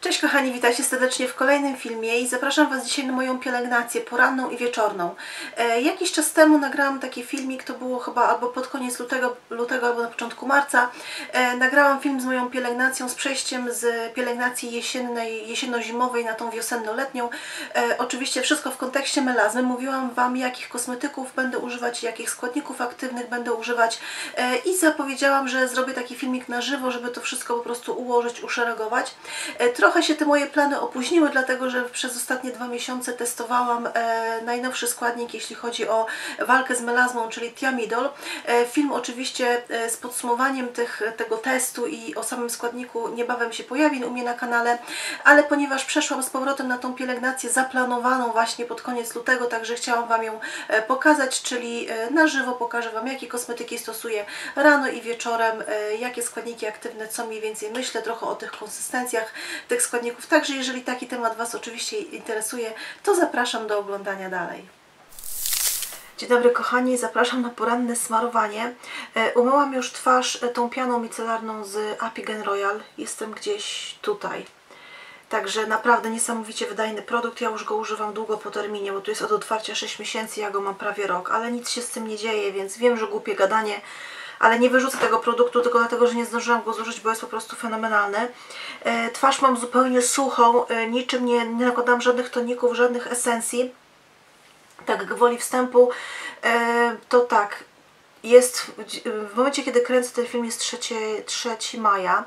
Cześć kochani, witajcie serdecznie w kolejnym filmie i zapraszam Was dzisiaj na moją pielęgnację poranną i wieczorną. Jakiś czas temu nagrałam taki filmik, to było chyba albo pod koniec lutego albo na początku marca. Nagrałam film z moją pielęgnacją, z przejściem z pielęgnacji jesienno-zimowej na tą wiosenno-letnią. Oczywiście wszystko w kontekście melazmy. Mówiłam Wam, jakich kosmetyków będę używać, jakich składników aktywnych będę używać i zapowiedziałam, że zrobię taki filmik na żywo, żeby to wszystko po prostu ułożyć, uszeregować. Trochę się te moje plany opóźniły, dlatego że przez ostatnie 2 miesiące testowałam najnowszy składnik, jeśli chodzi o walkę z melazmą, czyli Thiamidol. Film oczywiście z podsumowaniem tego testu i o samym składniku niebawem się pojawi u mnie na kanale, ale ponieważ przeszłam z powrotem na tą pielęgnację zaplanowaną właśnie pod koniec lutego, także chciałam Wam ją pokazać, czyli na żywo pokażę Wam, jakie kosmetyki stosuję rano i wieczorem, jakie składniki aktywne, co mniej więcej myślę, trochę o tych konsystencjach tych składników. Także jeżeli taki temat Was oczywiście interesuje, to zapraszam do oglądania dalej. Dzień dobry kochani, zapraszam na poranne smarowanie. Umyłam już twarz tą pianą micelarną z Appigen Royal. Jestem gdzieś tutaj. Także naprawdę niesamowicie wydajny produkt. Ja już go używam długo po terminie, bo tu jest od otwarcia 6 miesięcy, ja go mam prawie rok, ale nic się z tym nie dzieje, więc wiem, że głupie gadanie, ale nie wyrzucę tego produktu tylko dlatego, że nie zdążyłam go zużyć, bo jest po prostu fenomenalny. Twarz mam zupełnie suchą, niczym nie nakładam żadnych toników, żadnych esencji. Tak gwoli wstępu, to tak, jest w momencie, kiedy kręcę ten film, jest 3 maja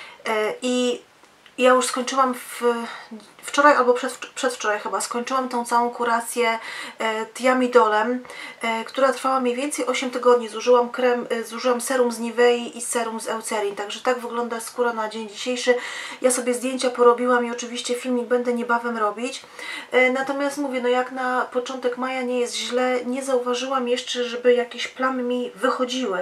i ja już skończyłam wczoraj albo przedwczoraj chyba, skończyłam tą całą kurację Thiamidolem, która trwała mniej więcej 8 tygodni. Zużyłam serum z Nivei i serum z Eucerin, także tak wygląda skóra na dzień dzisiejszy. Ja sobie zdjęcia porobiłam i oczywiście filmik będę niebawem robić. Natomiast mówię, no jak na początek maja nie jest źle, nie zauważyłam jeszcze, żeby jakieś plamy mi wychodziły.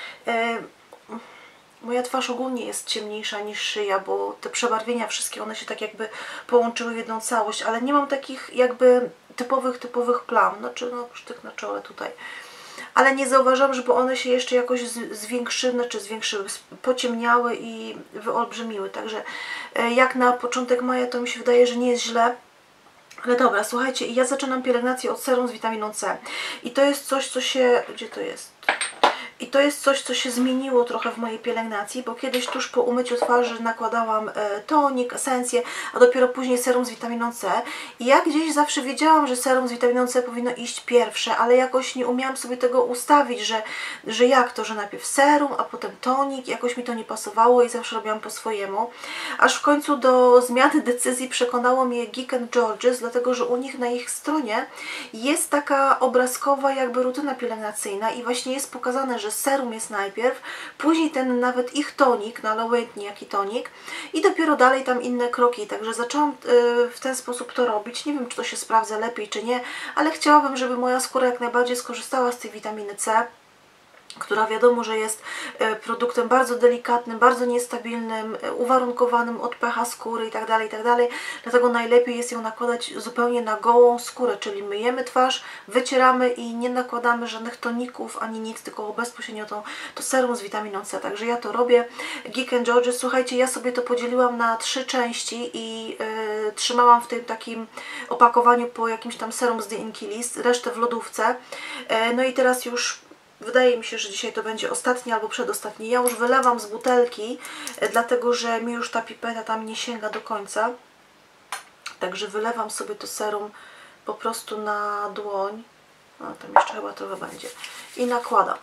Moja twarz ogólnie jest ciemniejsza niż szyja, bo te przebarwienia wszystkie, one się tak jakby połączyły w jedną całość, ale nie mam takich jakby typowych plam, znaczy no sztyk na czole tutaj. Ale nie zauważam, żeby one się jeszcze jakoś zwiększyły, pociemniały i wyolbrzymiły. Także jak na początek maja to mi się wydaje, że nie jest źle. Ale dobra, słuchajcie, ja zaczynam pielęgnację od serum z witaminą C. I to jest coś, co się... Gdzie to jest? I to jest coś, co się zmieniło trochę w mojej pielęgnacji, bo kiedyś tuż po umyciu twarzy nakładałam tonik, esencję, a dopiero później serum z witaminą C. I ja gdzieś zawsze wiedziałam, że serum z witaminą C powinno iść pierwsze, ale jakoś nie umiałam sobie tego ustawić, że jak to, że najpierw serum, a potem tonik, jakoś mi to nie pasowało i zawsze robiłam po swojemu. Aż w końcu do zmiany decyzji przekonało mnie Geek & George's, dlatego że u nich na ich stronie jest taka obrazkowa jakby rutyna pielęgnacyjna i właśnie jest pokazane, że serum jest najpierw, później ten nawet ich tonik, no ale obojętnie jaki tonik i dopiero dalej tam inne kroki, także zaczęłam w ten sposób to robić. Nie wiem, czy to się sprawdza lepiej, czy nie, ale chciałabym, żeby moja skóra jak najbardziej skorzystała z tej witaminy C, która wiadomo, że jest produktem bardzo delikatnym, bardzo niestabilnym, uwarunkowanym od pH skóry itd., itd. Dlatego najlepiej jest ją nakładać zupełnie na gołą skórę, czyli myjemy twarz, wycieramy i nie nakładamy żadnych toników ani nic, tylko bezpośrednio to serum z witaminą C. Także ja to robię. Geek & George's, słuchajcie, ja sobie to podzieliłam na 3 części i trzymałam w tym takim opakowaniu po jakimś tam serum z The Inkey List, resztę w lodówce. No i teraz już wydaje mi się, że dzisiaj to będzie ostatni albo przedostatni. Ja już wylewam z butelki, dlatego że mi już ta pipeta tam nie sięga do końca. Także wylewam sobie to serum po prostu na dłoń. No, tam jeszcze chyba trochę będzie. I nakładam.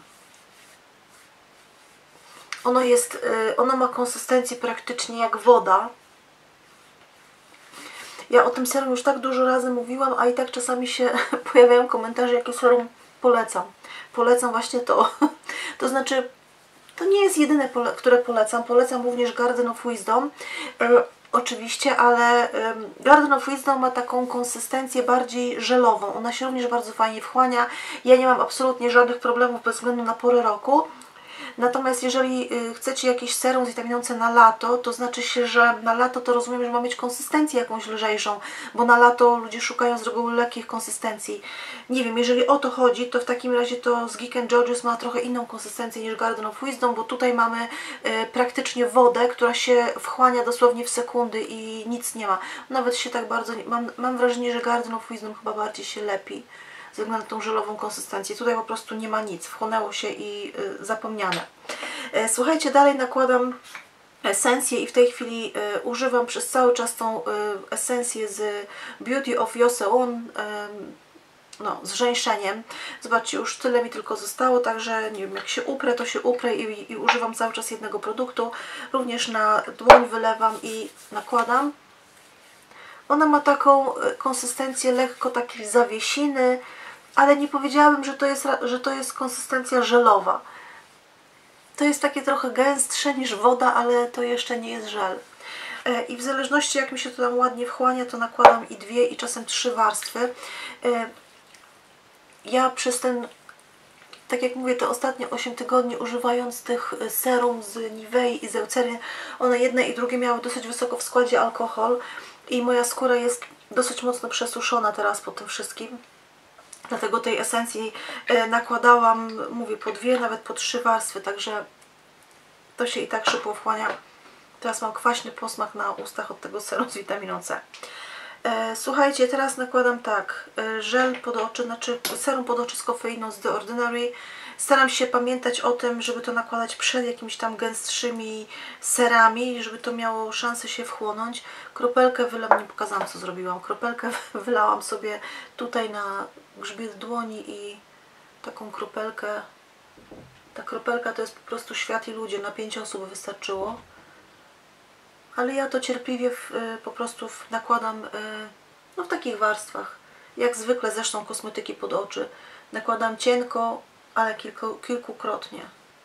Ono ma konsystencję praktycznie jak woda. Ja o tym serum już tak dużo razy mówiłam, a i tak czasami się pojawiają komentarze, jakie serum polecam. Polecam właśnie to. To znaczy, to nie jest jedyne, które polecam. Polecam również Garden of Wisdom. Oczywiście, ale Garden of Wisdom ma taką konsystencję bardziej żelową. Ona się również bardzo fajnie wchłania. Ja nie mam absolutnie żadnych problemów bez względu na porę roku. Natomiast jeżeli chcecie jakieś serum z witaminą C na lato, to znaczy się, że na lato to rozumiem, że ma mieć konsystencję jakąś lżejszą, bo na lato ludzie szukają z reguły lekkich konsystencji. Nie wiem, jeżeli o to chodzi, to w takim razie to z Geek George's ma trochę inną konsystencję niż Garden of Wisdom, bo tutaj mamy praktycznie wodę, która się wchłania dosłownie w sekundy i nic nie ma. Nawet się tak bardzo... Mam wrażenie, że Garden of Wisdom chyba bardziej się lepi ze względu na tą żelową konsystencję. Tutaj po prostu nie ma nic, wchłonęło się i zapomniane. Słuchajcie, dalej nakładam esencję i w tej chwili używam przez cały czas tą esencję z Beauty of Joseon, no, z żeńszeniem. Zobaczcie, już tyle mi tylko zostało, także nie wiem, jak się uprę, to się uprę i używam cały czas jednego produktu. Również na dłoń wylewam i nakładam. Ona ma taką konsystencję lekko takiej zawiesiny, ale nie powiedziałabym, że to jest konsystencja żelowa. To jest takie trochę gęstsze niż woda, ale to jeszcze nie jest żel. I w zależności jak mi się to tam ładnie wchłania, to nakładam i 2 i czasem 3 warstwy. Ja przez ten, tak jak mówię, te ostatnie 8 tygodni używając tych serum z Nivei i z Eucerin, one jedne i drugie miały dosyć wysoko w składzie alkohol i moja skóra jest dosyć mocno przesuszona teraz po tym wszystkim. Dlatego tej esencji nakładałam, mówię, po 2, nawet po 3 warstwy, także to się i tak szybko wchłania. Teraz mam kwaśny posmak na ustach od tego serum z witaminą C. Słuchajcie, teraz nakładam tak, żel pod oczy, znaczy serum pod oczy z kofeiną z The Ordinary. Staram się pamiętać o tym, żeby to nakładać przed jakimiś tam gęstszymi serami, żeby to miało szansę się wchłonąć. Kropelkę wylałam, nie pokazałam co zrobiłam, kropelkę wylałam sobie tutaj na grzbiet dłoni i taką kropelkę, ta kropelka to jest po prostu świat i ludzie, na 5 osób wystarczyło. Ale ja to cierpliwie po prostu nakładam no, w takich warstwach, jak zwykle zresztą kosmetyki pod oczy. Nakładam cienko, ale kilkukrotnie.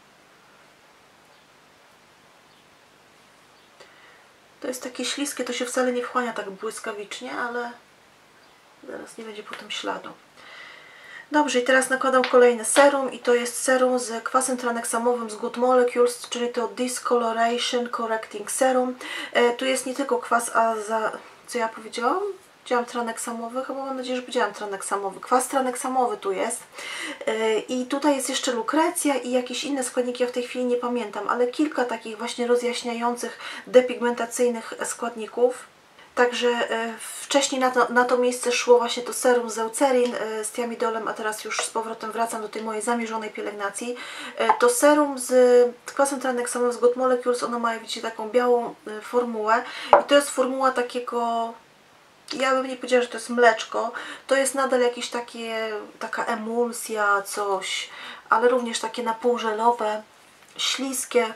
To jest takie śliskie, to się wcale nie wchłania tak błyskawicznie, ale zaraz nie będzie potem śladu. Dobrze, i teraz nakładam kolejne serum i to jest serum z kwasem traneksamowym z Good Molecules, czyli to Discoloration Correcting Serum. Tu jest nie tylko kwas, co ja powiedziałam? Powiedziałam traneksamowy, chyba mam nadzieję, że powiedziałam traneksamowy. Kwas traneksamowy tu jest. I tutaj jest jeszcze lukrecja i jakieś inne składniki, ja w tej chwili nie pamiętam, ale kilka takich właśnie rozjaśniających, depigmentacyjnych składników. Także wcześniej na to miejsce szło właśnie to serum z Eucerin z thiamidolem, a teraz już z powrotem wracam do tej mojej zamierzonej pielęgnacji. To serum z kwasem traneksamowym z Good Molecules, ono ma, widzicie, taką białą formułę i to jest formuła takiego, ja bym nie powiedziała, że to jest mleczko, to jest nadal jakieś taka emulsja, coś, ale również takie napółżelowe, śliskie.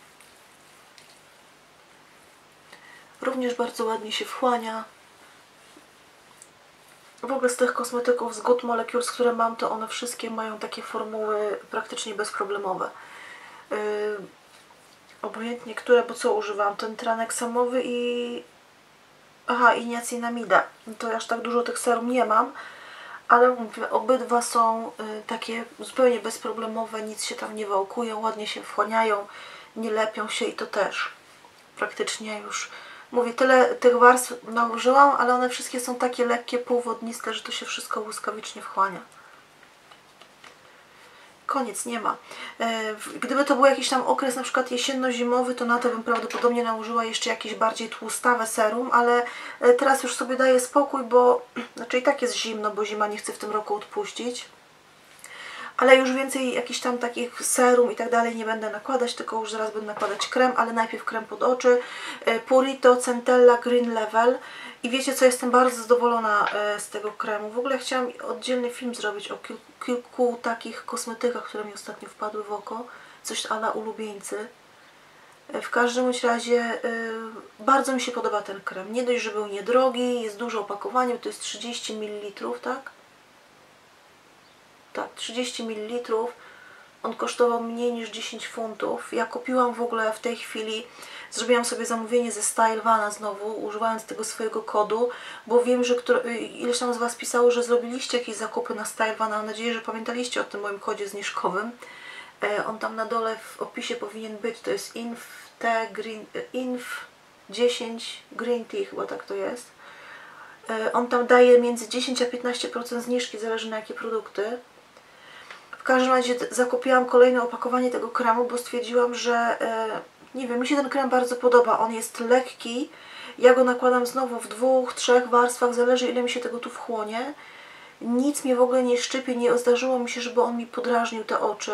Również bardzo ładnie się wchłania. W ogóle z tych kosmetyków z Good Molecules, które mam, to one wszystkie mają takie formuły praktycznie bezproblemowe. Obojętnie które, bo co używam? Ten traneksamowy i... Aha, i niacinamida. To aż tak dużo tych serum nie mam, ale mówię, obydwa są takie zupełnie bezproblemowe, nic się tam nie wałkuje, ładnie się wchłaniają, nie lepią się i to też praktycznie już... Mówię, tyle tych warstw nałożyłam, ale one wszystkie są takie lekkie, półwodniste, że to się wszystko błyskawicznie wchłania. Koniec, nie ma. Gdyby to był jakiś tam okres na przykład jesienno-zimowy, to na to bym prawdopodobnie nałożyła jeszcze jakieś bardziej tłustawe serum, ale teraz już sobie daję spokój, bo znaczy i tak jest zimno, bo zima nie chce w tym roku odpuścić. Ale już więcej jakichś tam takich serum i tak dalej nie będę nakładać, tylko już zaraz będę nakładać krem, ale najpierw krem pod oczy. Purito Centella Green Level. I wiecie co, jestem bardzo zadowolona z tego kremu. W ogóle chciałam oddzielny film zrobić o kilku takich kosmetykach, które mi ostatnio wpadły w oko. Coś a la ulubieńcy. W każdym razie bardzo mi się podoba ten krem. Nie dość, że był niedrogi, jest duże opakowanie, to jest 30 ml, tak? Tak, 30 ml. On kosztował mniej niż 10 funtów. Ja kupiłam w ogóle w tej chwili, zrobiłam sobie zamówienie ze Stylevana znowu, używając tego swojego kodu, bo wiem, że ileś tam z Was pisało, że zrobiliście jakieś zakupy na Stylevana. Mam nadzieję, że pamiętaliście o tym moim kodzie zniżkowym. On tam na dole w opisie powinien być, to jest Inf 10 Green Tea, chyba tak to jest. On tam daje między 10 a 15% zniżki, zależy na jakie produkty. W każdym razie zakupiłam kolejne opakowanie tego kremu, bo stwierdziłam, że nie wiem, mi się ten krem bardzo podoba. On jest lekki. Ja go nakładam znowu w 2, 3 warstwach, zależy ile mi się tego tu wchłonie. Nic mnie w ogóle nie szczypie, nie zdarzyło mi się, żeby on mi podrażnił te oczy.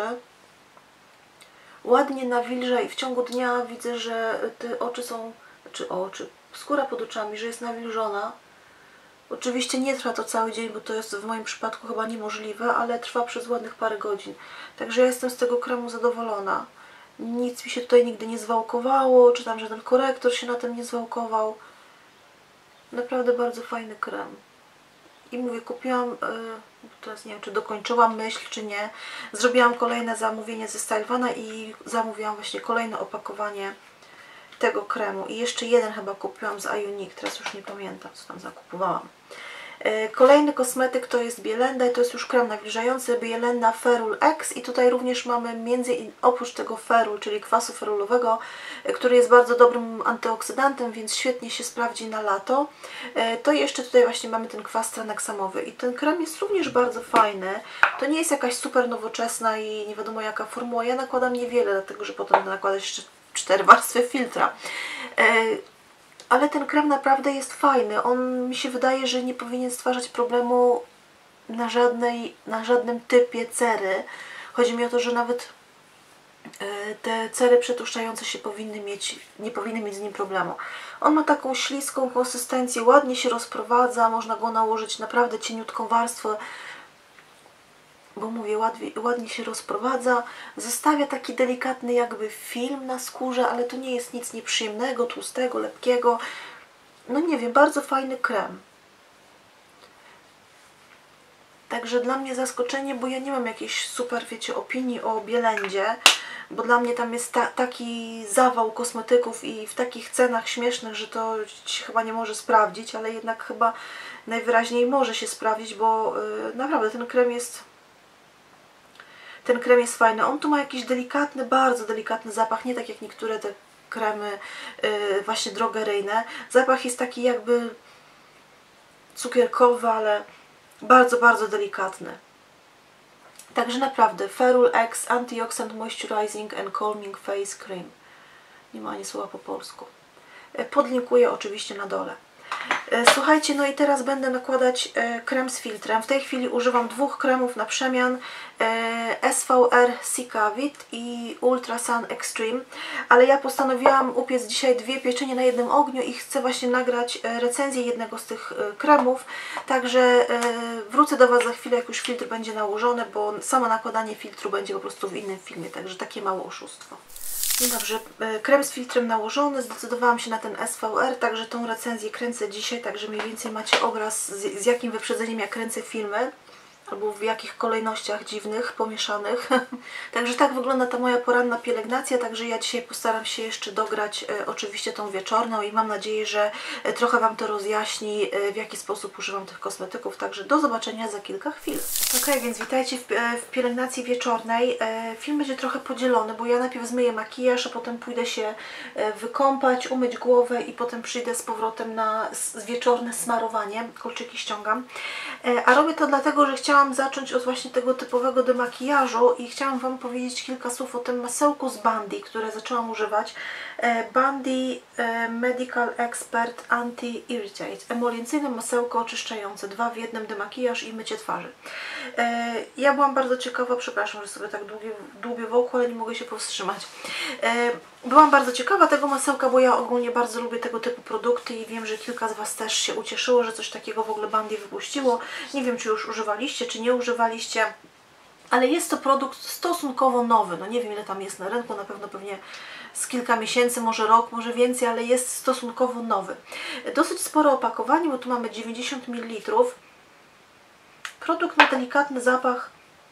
Ładnie nawilża i w ciągu dnia widzę, że te oczy są, skóra pod oczami, że jest nawilżona. Oczywiście nie trwa to cały dzień, bo to jest w moim przypadku chyba niemożliwe, ale trwa przez ładnych parę godzin. Także ja jestem z tego kremu zadowolona. Nic mi się tutaj nigdy nie zwałkowało, czy tam żaden korektor się na tym nie zwałkował. Naprawdę bardzo fajny krem. I mówię, kupiłam, teraz nie wiem, czy dokończyłam myśl, czy nie. Zrobiłam kolejne zamówienie ze Stylevana i zamówiłam właśnie kolejne opakowanie tego kremu. I jeszcze jeden chyba kupiłam z Ioniq, teraz już nie pamiętam, co tam zakupowałam. Kolejny kosmetyk to jest Bielenda i to jest już krem nawilżający Bielenda Ferul X i tutaj również mamy oprócz tego ferul, czyli kwasu ferulowego, który jest bardzo dobrym antyoksydantem, więc świetnie się sprawdzi na lato, to jeszcze tutaj właśnie mamy ten kwas traneksamowy i ten krem jest również bardzo fajny. To nie jest jakaś super nowoczesna i nie wiadomo jaka formuła. Ja nakładam niewiele, dlatego że potem nakładać jeszcze 4 warstwy filtra. Ale ten krem naprawdę jest fajny. On mi się wydaje, że nie powinien stwarzać problemu na żadnym typie cery. Chodzi mi o to, że nawet te cery przetłuszczające się nie powinny mieć z nim problemu. On ma taką śliską konsystencję, ładnie się rozprowadza, można go nałożyć naprawdę cieniutką warstwę, bo mówię, ładnie się rozprowadza, zostawia taki delikatny jakby film na skórze, ale to nie jest nic nieprzyjemnego, tłustego, lepkiego. No nie wiem, bardzo fajny krem. Także dla mnie zaskoczenie, bo ja nie mam jakiejś super, wiecie, opinii o Bielendzie, bo dla mnie tam jest taki zawał kosmetyków i w takich cenach śmiesznych, że to się chyba nie może sprawdzić, ale jednak chyba najwyraźniej może się sprawdzić, bo naprawdę ten krem jest fajny. On tu ma jakiś delikatny, bardzo delikatny zapach, nie tak jak niektóre te kremy właśnie drogeryjne. Zapach jest taki jakby cukierkowy, ale bardzo, bardzo delikatny. Także naprawdę Ferul X Antioxidant Moisturizing and Calming Face Cream. Nie ma ani słowa po polsku. Podlinkuję oczywiście na dole. Słuchajcie, no i teraz będę nakładać krem z filtrem. W tej chwili używam 2 kremów na przemian. SVR Cicavit i Ultra Sun Extreme. Ale ja postanowiłam upiec dzisiaj 2 pieczenie na jednym ogniu i chcę właśnie nagrać recenzję jednego z tych kremów. Także wrócę do Was za chwilę, jak już filtr będzie nałożony, bo samo nakładanie filtru będzie po prostu w innym filmie. Także takie małe oszustwo. No dobrze, krem z filtrem nałożony, zdecydowałam się na ten SVR, także tą recenzję kręcę dzisiaj, także mniej więcej macie obraz z jakim wyprzedzeniem ja kręcę filmy, albo w jakich kolejnościach dziwnych, pomieszanych. Także tak wygląda ta moja poranna pielęgnacja, także ja dzisiaj postaram się jeszcze dograć oczywiście tą wieczorną i mam nadzieję, że trochę Wam to rozjaśni, w jaki sposób używam tych kosmetyków, także do zobaczenia za kilka chwil. Ok, więc witajcie w pielęgnacji wieczornej. Film będzie trochę podzielony, bo ja najpierw zmyję makijaż, a potem pójdę się wykąpać, umyć głowę i potem przyjdę z powrotem na wieczorne smarowanie, kolczyki ściągam. A robię to dlatego, że chciałam zacząć od właśnie tego typowego demakijażu i chciałam Wam powiedzieć kilka słów o tym masełku z Bundy, które zaczęłam używać. Bundy Medical Expert Anti-Irritate. Emoliencyjne masełko oczyszczające, 2 w 1, demakijaż i mycie twarzy. Ja byłam bardzo ciekawa, przepraszam, że sobie tak dłubię wokół, ale nie mogę się powstrzymać. Byłam bardzo ciekawa tego masełka, bo ja ogólnie bardzo lubię tego typu produkty i wiem, że kilka z Was też się ucieszyło, że coś takiego w ogóle Bundy wypuściło. Nie wiem, czy już używaliście, czy nie używaliście, ale jest to produkt stosunkowo nowy. No nie wiem, ile tam jest na rynku, na pewno pewnie z kilka miesięcy, może rok, może więcej, ale jest stosunkowo nowy. Dosyć spore opakowanie, bo tu mamy 90 ml. Produkt ma delikatny zapach,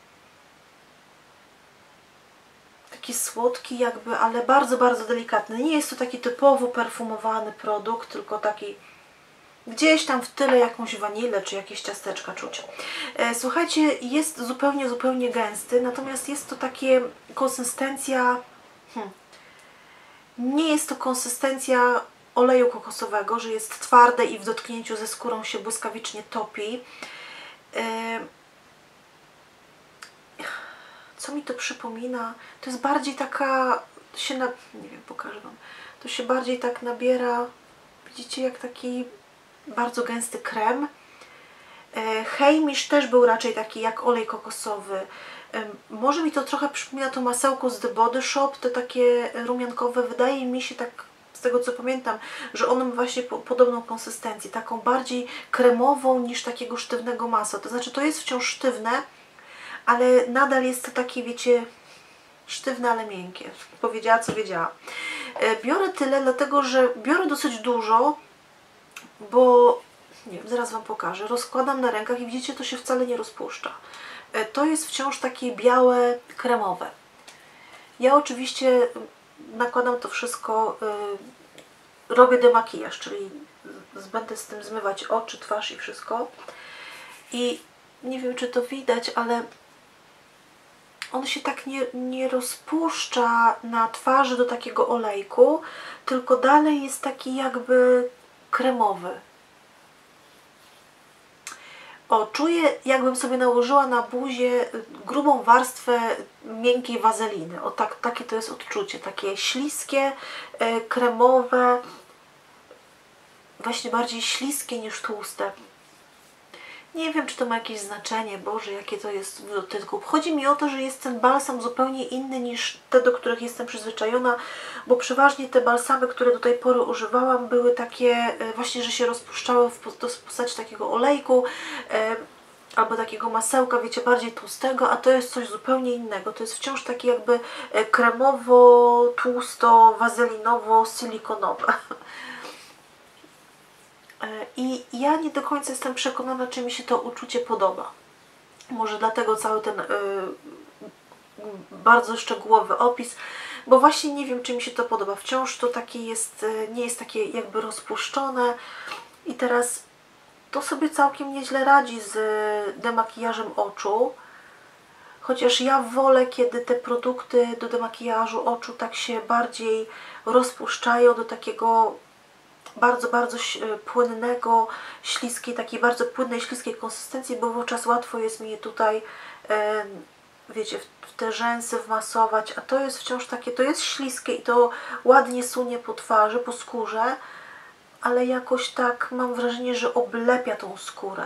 taki słodki jakby, ale bardzo, bardzo delikatny. Nie jest to taki typowo perfumowany produkt, tylko taki Gdzieś tam w tyle jakąś wanilę czy jakieś ciasteczka czuć. Słuchajcie, jest zupełnie gęsty, natomiast jest to takie konsystencja... Nie jest to konsystencja oleju kokosowego, że jest twarde i w dotknięciu ze skórą się błyskawicznie topi. Co mi to przypomina? To jest bardziej taka... nie wiem, pokażę Wam. To się bardziej tak nabiera... Widzicie, jak taki bardzo gęsty krem. Heimish też był raczej taki jak olej kokosowy. Może mi to trochę przypomina to masełko z The Body Shop, te takie rumiankowe. Wydaje mi się, tak z tego co pamiętam, że ono ma właśnie podobną konsystencję, taką bardziej kremową niż takiego sztywnego masła. To znaczy to jest wciąż sztywne, ale nadal jest to takie, wiecie, sztywne, ale miękkie. Powiedziała co wiedziała. Biorę tyle, dlatego że biorę dosyć dużo, bo nie wiem, zaraz Wam pokażę. Rozkładam na rękach i widzicie, to się wcale nie rozpuszcza. To jest wciąż takie białe, kremowe. Ja oczywiście nakładam to wszystko, robię demakijaż, czyli będę z tym zmywać oczy, twarz i wszystko. I nie wiem, czy to widać, ale on się tak nie rozpuszcza na twarzy do takiego olejku, tylko dalej jest taki jakby kremowy. O, czuję, jakbym sobie nałożyła na buzię grubą warstwę miękkiej wazeliny. O, takie to jest odczucie, takie śliskie, kremowe, właśnie bardziej śliskie niż tłuste. Nie wiem, czy to ma jakieś znaczenie, Boże, jakie to jest w dotyku. Chodzi mi o to, że jest ten balsam zupełnie inny niż te, do których jestem przyzwyczajona, bo przeważnie te balsamy, które do tej pory używałam, były takie właśnie, że się rozpuszczały w postaci takiego olejku albo takiego masełka, wiecie, bardziej tłustego, a to jest coś zupełnie innego. To jest wciąż takie jakby kremowo, tłusto, wazelinowo, silikonowe. I ja nie do końca jestem przekonana, czy mi się to uczucie podoba. Może dlatego cały ten bardzo szczegółowy opis, bo właśnie nie wiem, czy mi się to podoba. Wciąż to takie jest, nie jest takie jakby rozpuszczone. I teraz to sobie całkiem nieźle radzi z demakijażem oczu. Chociaż ja wolę, kiedy te produkty do demakijażu oczu tak się bardziej rozpuszczają do takiego bardzo płynnego, śliskiej, takiej bardzo płynnej, śliskiej konsystencji, bo wówczas łatwo jest mi je tutaj, wiecie, w te rzęsy wmasować, a to jest wciąż takie, to jest śliskie i to ładnie sunie po twarzy, po skórze, ale jakoś tak mam wrażenie, że oblepia tą skórę.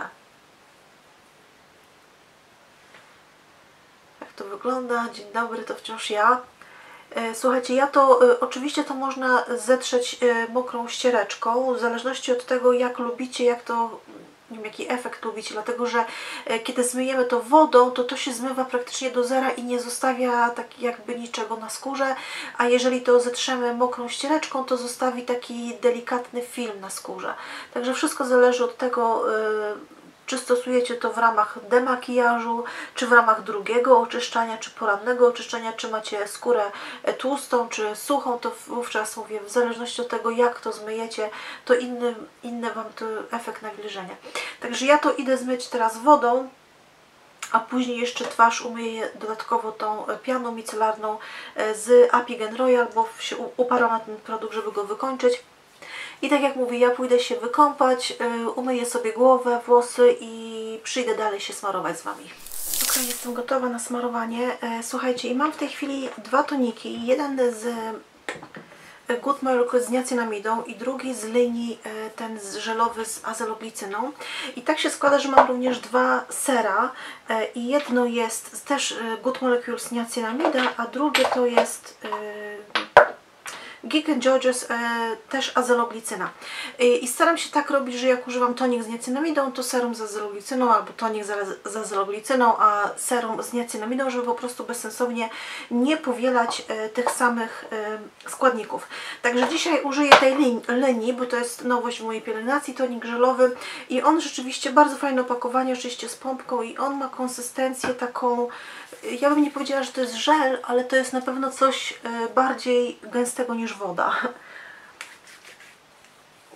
Jak to wygląda? Dzień dobry, to wciąż ja. Słuchajcie, ja to oczywiście to można zetrzeć mokrą ściereczką, w zależności od tego, jak lubicie, jak to, nie wiem, jaki efekt lubicie, dlatego że kiedy zmyjemy to wodą, to się zmywa praktycznie do zera i nie zostawia tak jakby niczego na skórze, a jeżeli to zetrzemy mokrą ściereczką, to zostawi taki delikatny film na skórze. Także wszystko zależy od tego, czy stosujecie to w ramach demakijażu, czy w ramach drugiego oczyszczania, czy porannego oczyszczania, czy macie skórę tłustą, czy suchą, to wówczas mówię, w zależności od tego, jak to zmyjecie, to inny Wam to efekt nawilżenia. Także ja to idę zmyć teraz wodą, a później jeszcze twarz umyję dodatkowo tą pianą micelarną z Appigen Royal, bo się uparłam na ten produkt, żeby go wykończyć. I tak jak mówię, ja pójdę się wykąpać, umyję sobie głowę, włosy i przyjdę dalej się smarować z Wami. Ok, jestem gotowa na smarowanie. Słuchajcie, i mam w tej chwili dwa toniki. Jeden z Good Milk z niacinamidą i drugi z linii ten żelowy z azeloglicyną. I tak się składa, że mam również dwa sera i jedno jest też Good Molecule z niacinamida, a drugie to jest Geek & George's, też azeloglicyna. I staram się tak robić, że jak używam tonik z niacinamidą, to serum z azeloglicyną, albo tonik z azeloglicyną, a serum z niacinamidą, żeby po prostu bezsensownie nie powielać tych samych składników. Także dzisiaj użyję tej linii, bo to jest nowość w mojej pielęgnacji, tonik żelowy i on rzeczywiście bardzo fajne opakowanie, oczywiście z pompką i on ma konsystencję taką, ja bym nie powiedziała, że to jest żel, ale to jest na pewno coś bardziej gęstego niż woda.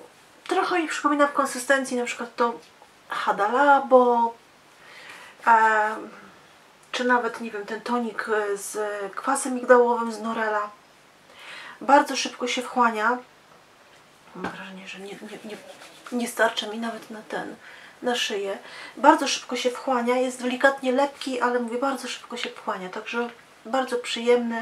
Trochę mi przypomina w konsystencji na przykład to Hada Labo, czy nawet, nie wiem, ten tonik z kwasem migdałowym z Norela. Bardzo szybko się wchłania. Mam wrażenie, że nie starczy mi nawet na szyję. Bardzo szybko się wchłania, jest delikatnie lepki, ale mówię, bardzo szybko się wchłania, także bardzo przyjemny.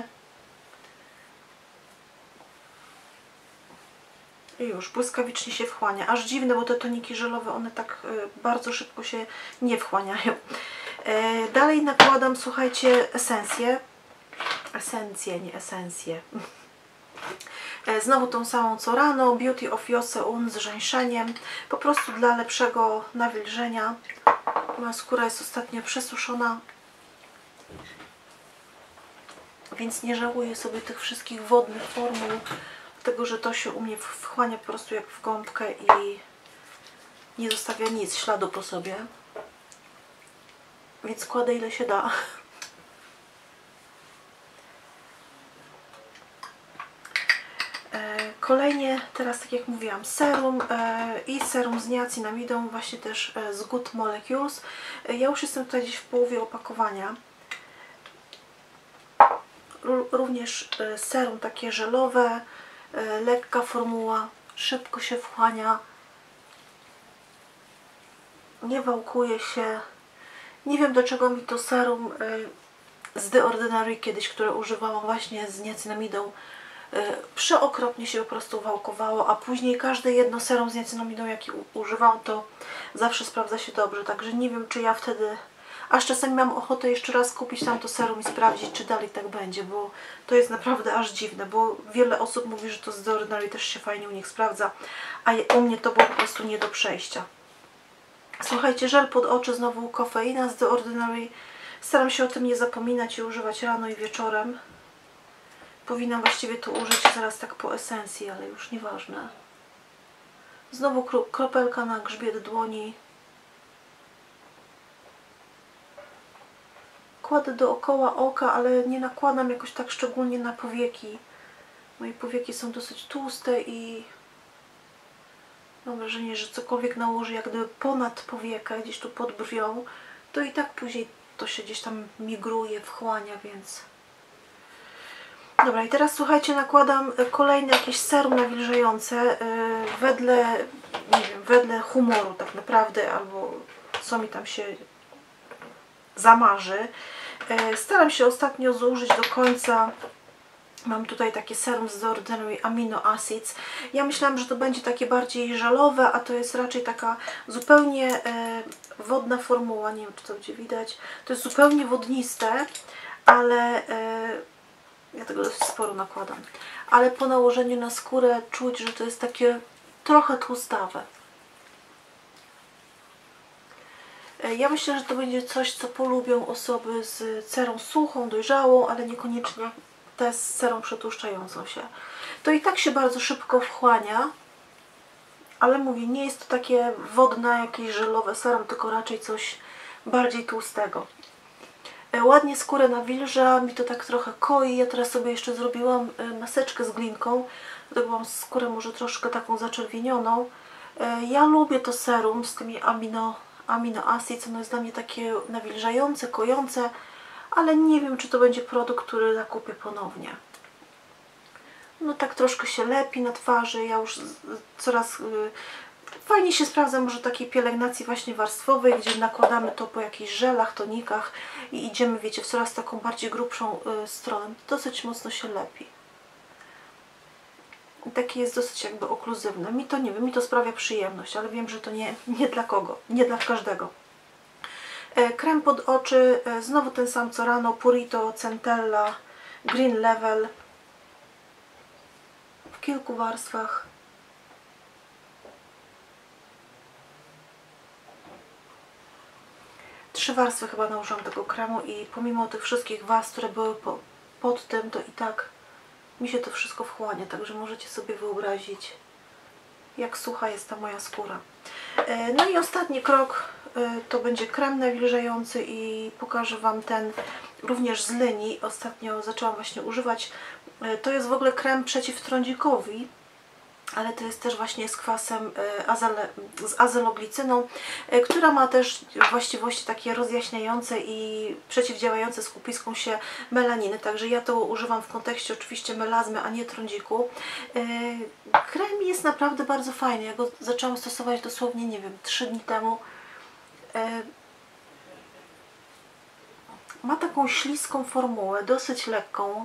I już, błyskawicznie się wchłania. Aż dziwne, bo te toniki żelowe, one tak bardzo szybko się nie wchłaniają. Dalej nakładam, słuchajcie, esencję. Znowu tą samą co rano, Beauty of Joseon z żeńszeniem, po prostu dla lepszego nawilżenia. Moja skóra jest ostatnio przesuszona, więc nie żałuję sobie tych wszystkich wodnych formuł, dlatego że to się u mnie wchłania po prostu jak w gąbkę i nie zostawia nic, śladu po sobie, więc kładę ile się da. Kolejnie, teraz tak jak mówiłam, serum i serum z niacinamidą, właśnie też z Good Molecules. Ja już jestem tutaj gdzieś w połowie opakowania. Również serum takie żelowe, lekka formuła, szybko się wchłania, nie wałkuje się. Nie wiem, dlaczego mi to serum z The Ordinary kiedyś, które używałam właśnie z niacinamidą, przeokropnie się po prostu wałkowało, a później każde jedno serum z niacinamidą, jakie używam, to zawsze sprawdza się dobrze, także nie wiem, czy ja wtedy, aż czasami mam ochotę jeszcze raz kupić tamto serum i sprawdzić, czy dalej tak będzie, bo to jest naprawdę aż dziwne, bo wiele osób mówi, że to z The Ordinary też się fajnie u nich sprawdza, a u mnie to było po prostu nie do przejścia. Słuchajcie, żel pod oczy, znowu kofeina z The Ordinary. Staram się o tym nie zapominać i używać rano i wieczorem. Powinnam właściwie to użyć zaraz tak po esencji, ale już nieważne. Znowu kropelka na grzbiet dłoni. Kładę dookoła oka, ale nie nakładam jakoś tak szczególnie na powieki. Moje powieki są dosyć tłuste i mam wrażenie, że cokolwiek nałożę jak gdyby ponad powiekę, gdzieś tu pod brwią, to i tak później to się gdzieś tam migruje, wchłania, więc... Dobra, i teraz słuchajcie, nakładam kolejne jakieś serum nawilżające wedle, nie wiem, wedle humoru tak naprawdę, albo co mi tam się zamarzy. Staram się ostatnio zużyć do końca. Mam tutaj takie serum z The Ordinary Amino Acids. Ja myślałam, że to będzie takie bardziej żelowe, a to jest raczej taka zupełnie wodna formuła. Nie wiem, czy to będzie widać. To jest zupełnie wodniste, ale ja tego dosyć sporo nakładam. Ale po nałożeniu na skórę czuć, że to jest takie trochę tłustawe. Ja myślę, że to będzie coś, co polubią osoby z cerą suchą, dojrzałą, ale niekoniecznie te z cerą przetłuszczającą się. To i tak się bardzo szybko wchłania, ale mówię, nie jest to takie wodne, jakieś żelowe serum, tylko raczej coś bardziej tłustego. Ładnie skórę nawilża, mi to tak trochę koi. Ja teraz sobie jeszcze zrobiłam maseczkę z glinką, dlatego mam skórę może troszkę taką zaczerwienioną. Ja lubię to serum z tymi amino acids, ono jest dla mnie takie nawilżające, kojące, ale nie wiem, czy to będzie produkt, który zakupię ponownie. No tak troszkę się lepi na twarzy, ja już coraz fajnie się sprawdza może takiej pielęgnacji właśnie warstwowej, gdzie nakładamy to po jakichś żelach, tonikach i idziemy, wiecie, w coraz taką bardziej grubszą stronę. Dosyć mocno się lepi. Taki jest dosyć jakby okluzywny. Mi to, nie wiem, mi to sprawia przyjemność, ale wiem, że to nie dla kogo, nie dla każdego. Krem pod oczy, znowu ten sam co rano, Purito Centella Green Level w kilku warstwach. Trzy warstwy chyba nałożyłam tego kremu i pomimo tych wszystkich warstw, które były pod tym, to i tak mi się to wszystko wchłania, także możecie sobie wyobrazić, jak sucha jest ta moja skóra. No i ostatni krok to będzie krem nawilżający i pokażę Wam ten również z linii. Ostatnio zaczęłam właśnie używać. To jest w ogóle krem przeciwtrądzikowy ale to jest też właśnie z kwasem, z azeloglicyną, która ma też właściwości takie rozjaśniające i przeciwdziałające skupiskom się melaniny, także ja to używam w kontekście oczywiście melazmy, a nie trądziku. Krem jest naprawdę bardzo fajny, ja go zaczęłam stosować dosłownie, nie wiem, 3 dni temu. Ma taką śliską formułę, dosyć lekką.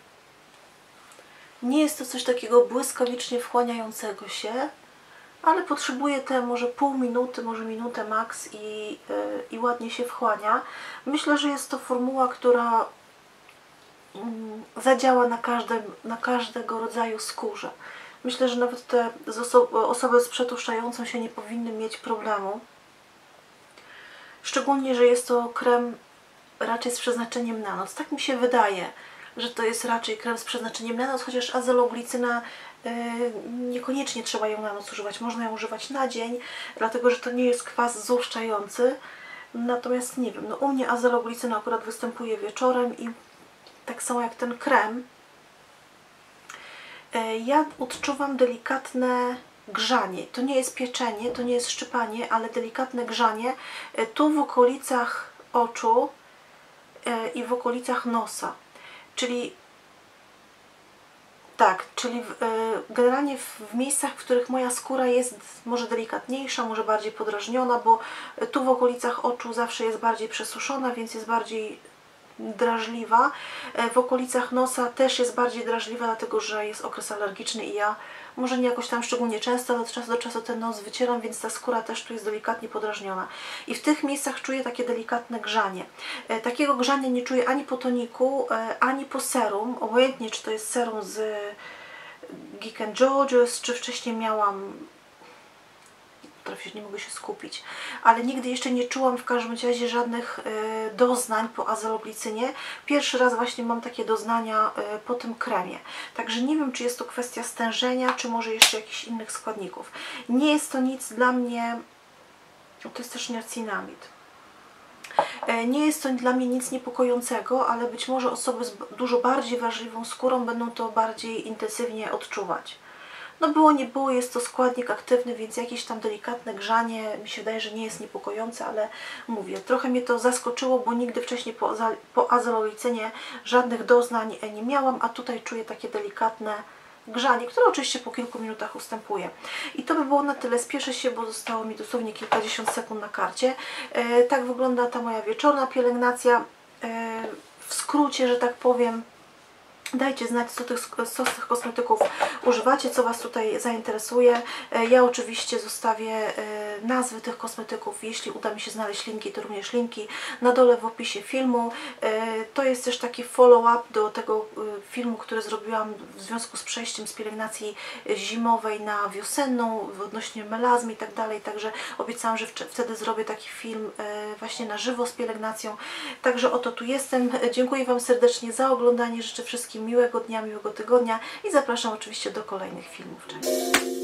Nie jest to coś takiego błyskawicznie wchłaniającego się, ale potrzebuje te może pół minuty, może minutę max i ładnie się wchłania. Myślę, że jest to formuła, która zadziała na każdego rodzaju skórze. Myślę, że nawet te osoby z przetłuszczającą się nie powinny mieć problemu. Szczególnie, że jest to krem raczej z przeznaczeniem na noc. Tak mi się wydaje, że to jest raczej krem z przeznaczeniem na noc, chociaż azeloglicyna niekoniecznie trzeba ją na noc używać. Można ją używać na dzień, dlatego że to nie jest kwas złuszczający. Natomiast nie wiem, no u mnie azeloglicyna akurat występuje wieczorem i tak samo jak ten krem. Ja odczuwam delikatne grzanie. To nie jest pieczenie, to nie jest szczypanie, ale delikatne grzanie tu w okolicach oczu i w okolicach nosa. Czyli tak, czyli generalnie w miejscach, w których moja skóra jest może delikatniejsza, może bardziej podrażniona, bo tu w okolicach oczu zawsze jest bardziej przesuszona, więc jest bardziej drażliwa. W okolicach nosa też jest bardziej drażliwa, dlatego że jest okres alergiczny i ja może nie jakoś tam szczególnie często, ale od czasu do czasu ten nos wycieram, więc ta skóra też tu jest delikatnie podrażniona. I w tych miejscach czuję takie delikatne grzanie. Takiego grzania nie czuję ani po toniku, ani po serum, obojętnie czy to jest serum z Geek & George's, czy wcześniej miałam, nie mogę się skupić, ale nigdy jeszcze nie czułam w każdym razie żadnych doznań po azeloglicynie. Pierwszy raz właśnie mam takie doznania po tym kremie. Także nie wiem, czy jest to kwestia stężenia, czy może jeszcze jakichś innych składników. Nie jest to nic dla mnie, to jest też niacinamid. Nie jest to dla mnie nic niepokojącego, ale być może osoby z dużo bardziej wrażliwą skórą będą to bardziej intensywnie odczuwać. No było, nie było, jest to składnik aktywny, więc jakieś tam delikatne grzanie mi się wydaje, że nie jest niepokojące, ale mówię, trochę mnie to zaskoczyło, bo nigdy wcześniej po azeloglicynie żadnych doznań nie miałam, a tutaj czuję takie delikatne grzanie, które oczywiście po kilku minutach ustępuje. I to by było na tyle. Spieszę się, bo zostało mi dosłownie kilkadziesiąt sekund na karcie. Tak wygląda ta moja wieczorna pielęgnacja. W skrócie, że tak powiem, dajcie znać, co z tych kosmetyków używacie, co Was tutaj zainteresuje. Ja oczywiście zostawię nazwy tych kosmetyków. Jeśli uda mi się znaleźć linki, to również linki na dole w opisie filmu. To jest też taki follow-up do tego filmu, który zrobiłam w związku z przejściem z pielęgnacji zimowej na wiosenną, odnośnie melazmy i tak dalej. Także obiecałam, że wtedy zrobię taki film właśnie na żywo z pielęgnacją. Także oto tu jestem. Dziękuję Wam serdecznie za oglądanie. Życzę wszystkim miłego dnia, miłego tygodnia i zapraszam oczywiście do kolejnych filmów. Cześć!